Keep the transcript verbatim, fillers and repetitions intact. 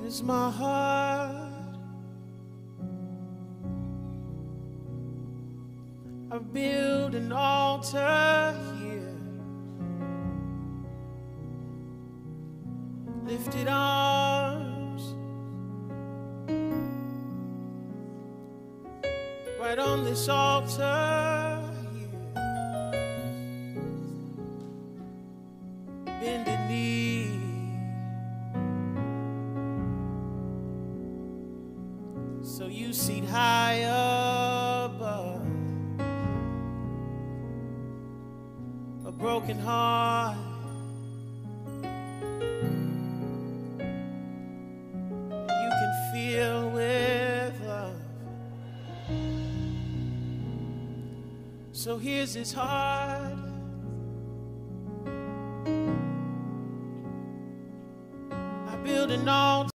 is my heart. I build an altar here, lifted arms, right on this altar here, bended knee. So you seat high above a broken heart. You can feel with love. So here's his heart. I build an altar.